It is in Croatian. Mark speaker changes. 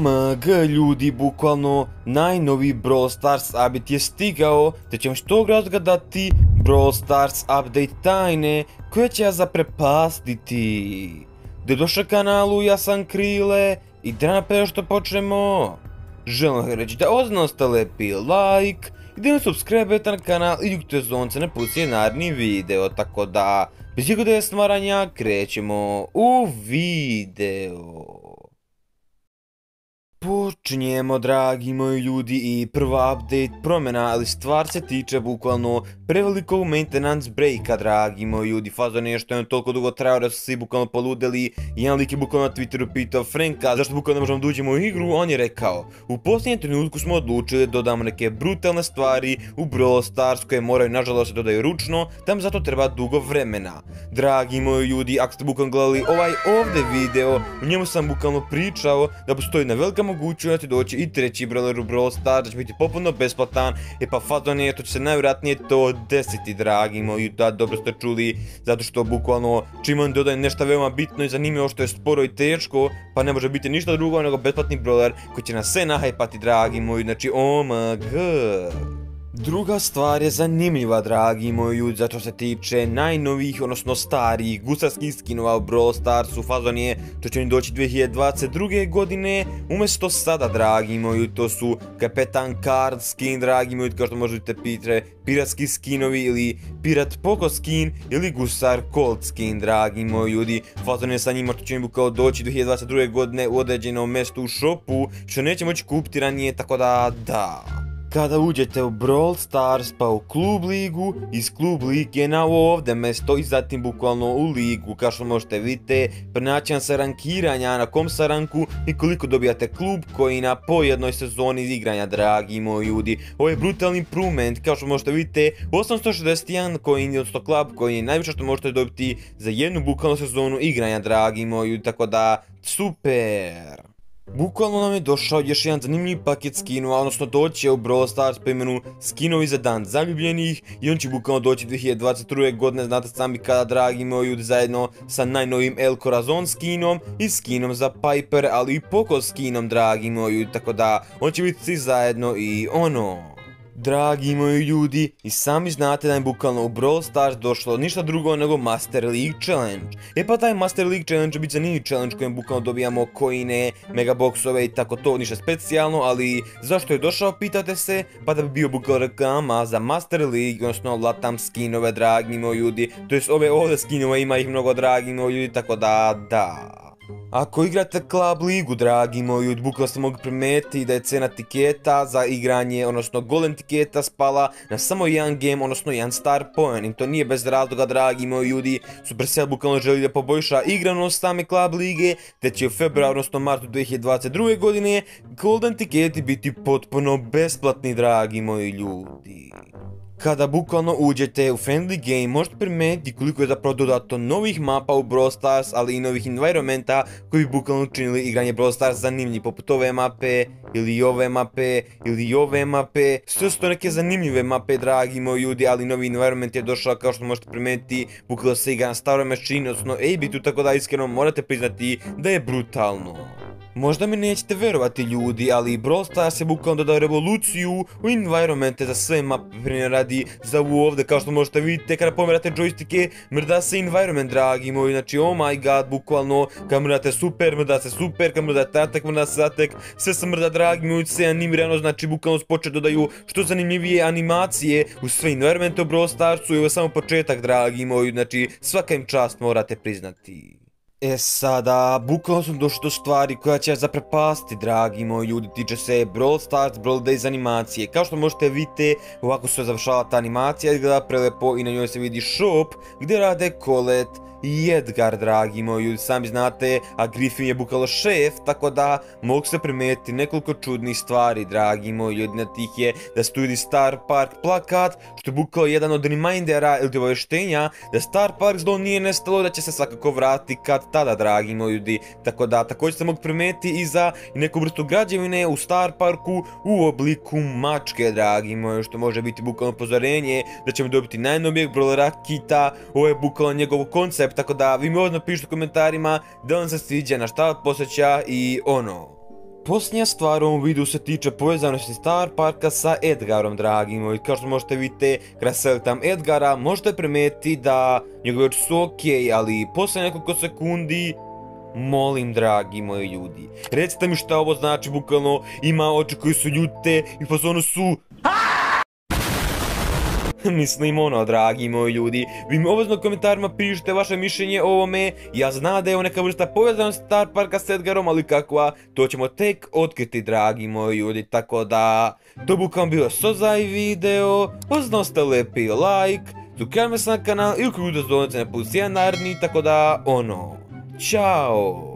Speaker 1: OMG ljudi, bukvalno najnoviji Brawl Stars update je stigao, te ćemo što razgledati Brawl Stars update tajne koje će ja zaprepastiti. Dobrodošli kanalu, ja sam Krile i da napred što počnemo. Želim reći da ozbiljno lepi like i da subscribe na kanal i ukljujte zvonce na poslije naredni video, tako da bez ikakvog stvaranja krećemo u video. Počinjemo, dragi moji ljudi, i prva update promjena, ali stvar se tiče bukvalno prevelikog maintenance breaka, dragi moji ljudi. Fazon je što je toliko dugo trajao da su svi bukvalno poludeli. Jedan lik je bukvalno na Twitteru pitao Franka zašto bukvalno ne možemo da uđemo u igru. On je rekao: u posljednjem trenutku smo odlučili da dodamo neke brutalne stvari u Brawl Stars koje moraju nažalost se dodaju ručno, tam zato treba dugo vremena. Dragi moji ljudi, ako ste bukvalno gledali ovaj ovdje video, u njemu sam bukvalno pričao da postoji na velika mogućnost doći i treći brawler u Brawl Stars, da će biti potpuno besplatan. Pa fazon je, to će se najvjerojatnije to desiti, dragi moji, da dobro ste čuli, zato što bukvalno čim on dodaje nešto veoma bitno i zanimljivo što je sporo i teško, pa ne može biti ništa drugo nego besplatni brawler koji će nas sve nahajpati, dragi moji, znači OMG. Druga stvar je zanimljiva, dragi moji ljudi, zato se tiče najnovijih, odnosno starijih gusarskih skinova u Brawl Starsu. Fazon je što će oni doći 2022. godine, umjesto sada, dragi moji, to su Kapetan Card skin, dragi moji, kao što možete pitati, piratski skinovi ili Pirat Poco skin ili Gusar Colt skin, dragi moji ljudi. Fazon je sa njima što će oni bukao doći 2022. godine u određenom mjestu u shopu, što neće moći kupiti ranije, tako da. Kada uđete u Brawl Stars pa u klub ligu, iz klub lige na ovdje mjesto i zatim bukvalno u ligu, kao što možete vidjeti, način sa rankiranja na kom sa ranku i koliko dobijate klub coina po jednoj sezoni igranja, dragi moji ljudi. Ovo je brutalni improvement, kao što možete vidjeti, 861 coin, odnosno club coin je najviše što možete dobiti za jednu bukvalno sezonu igranja, dragi moji ljudi, tako da super. Bukvalno nam je došao još jedan zanimljiv paket skinova, odnosno doći je u Brawl Stars po imenu skinovi za dan zaljubljenih i on će bukvalno doći 2022. godine, znate sami kada, dragi moji ljudi, zajedno sa najnovim El Corazon skinom i skinom za Piper, ali i Poco skinom, dragi moji ljudi, tako da on će biti svi zajedno i ono. Dragi moji ljudi, i sami znate da je bukvalno u Brawl Stars došlo ništa drugo nego Master League Challenge. Pa taj Master League Challenge će biti zanimljiv challenge kojem bukvalno dobijamo coine, megaboxove i tako to, ništa specijalno, ali zašto je došao, pitate se? Pa da bi bio bukvalno reklama za Master League, odnosno latam skinove, dragi moji ljudi, to jest ove ovdje skinove, ima ih mnogo, dragi moji ljudi, tako da. Ako igrate Club ligu, dragi moji, bukvalno ste mogli primijetiti da je cena tiketa za igranje, odnosno golem tiketa spala na samo jedan game, odnosno jedan star point. I to nije bez razloga, dragi moji ljudi, Supercell bukvalno želi da poboljša igranost same Club lige, te će u februaru, odnosno martu 2022. godine golden tiketi biti potpuno besplatni, dragi moji ljudi. Kada bukvalno uđete u friendly game, možete primijetiti koliko je zapravo dodato novih mapa u Brawl Stars, ali i novih environmenta koji bi bukvalno učinili igranje Brawl Stars zanimljiv, poput ove mape, ili ove mape, ili ove mape. Sve su to neke zanimljive mape, dragi moji ljudi, ali novi environment je došao, kao što možete primijetiti, bukvalno se igra na staroj mašini, odnosno 8-bitu, tako da iskreno morate priznati da je brutalno. Možda mi nećete verovati ljudi, ali Brawl Stars je bukvalno dodao revoluciju u environmente za sve mape, primjer radi za ovu ovdje, kao što možete vidjeti kada pomerate joystike, mrda se environment, dragi moji, znači oh my god, bukvalno, kad mrdate super, mrda se super, kad mrdate atak, mrda se atak, sve se mrda, dragi moji, sve animirano, znači bukvalno spoče dodaju što zanimljivije animacije u sve environmente u Brawl Starsu i ovo je samo početak, dragi moji, znači svaka im čast morate priznati. Sada, bukvalno sam došao do stvari koja će zaprepasti, dragi moji ljudi, tiče se Brawl Stars, Brawl Days animacije. Kao što možete vidjeti, ovako se završava ta animacija, izgleda prelepo i na njoj se vidi shop gdje rade Colette i Edgar, dragi moji ljudi, sami znate, a Griffin je bukvalno šef, tako da mogu se primijetiti nekoliko čudnih stvari, dragi moji ljudi. Na tih je da se tu vidi Star Park plakat, što je bukvalno jedan od remindera ili obavještenja da Star Park zlo nije nestalo, da će se svakako vratiti kad tada, dragi moji ljudi, tako da također se mogu primijetiti i za neku vrstu građevine u Star Parku u obliku mačke, dragi moji, što može biti bukvalno upozorenje da ćemo dobiti najnovijeg brawlera Kita. Ovo je bukvalno njegov koncept, tako da vi mi ovdje napišite u komentarima da vam se sviđa, na šta posjeća i ono. Posljednja stvar u ovom videu se tiče povezanosti Star Parka sa Edgarom, dragi moji. Kao što možete vidjeti, kada selektam Edgara, možete primijetiti da njegove oči su okej, ali poslije nekoliko sekundi, molim, dragi moji ljudi, recite mi šta ovo znači, bukvalno ima oči koji su ljute i po zonu su... Mislim ono, dragi moji ljudi, vi mi obvezno u komentarima pišite vaše mišljenje o ovome. Ja znam da je ovo neka vrsta povezanost Star Parka s Edgarom, ali kakva, to ćemo tek otkriti, dragi moji ljudi. Tako da, to bi kao bio sozaj video, ostavite lepi like, subscribe se na kanal i uključite zvonce na plus 1 naredni, tako da, ono, čao!